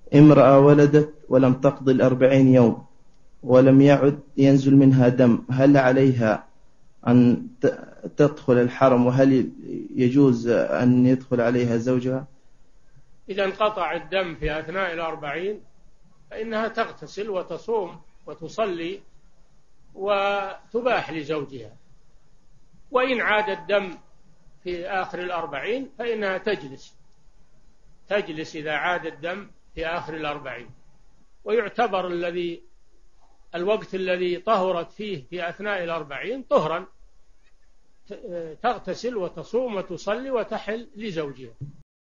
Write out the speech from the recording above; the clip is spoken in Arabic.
امرأة ولدت ولم تقضي 40 يوم ولم يعد ينزل منها دم، هل عليها أن تدخل الحرم، وهل يجوز أن يدخل عليها زوجها؟ إذا انقطع الدم في أثناء 40 فإنها تغتسل وتصوم وتصلي وتباح لزوجها. وإن عاد الدم في آخر 40 فإنها تجلس إذا عاد الدم في آخر 40. ويعتبر الوقت الذي طهرت فيه في أثناء 40 طهرا، تغتسل وتصوم وتصلي وتحل لزوجها.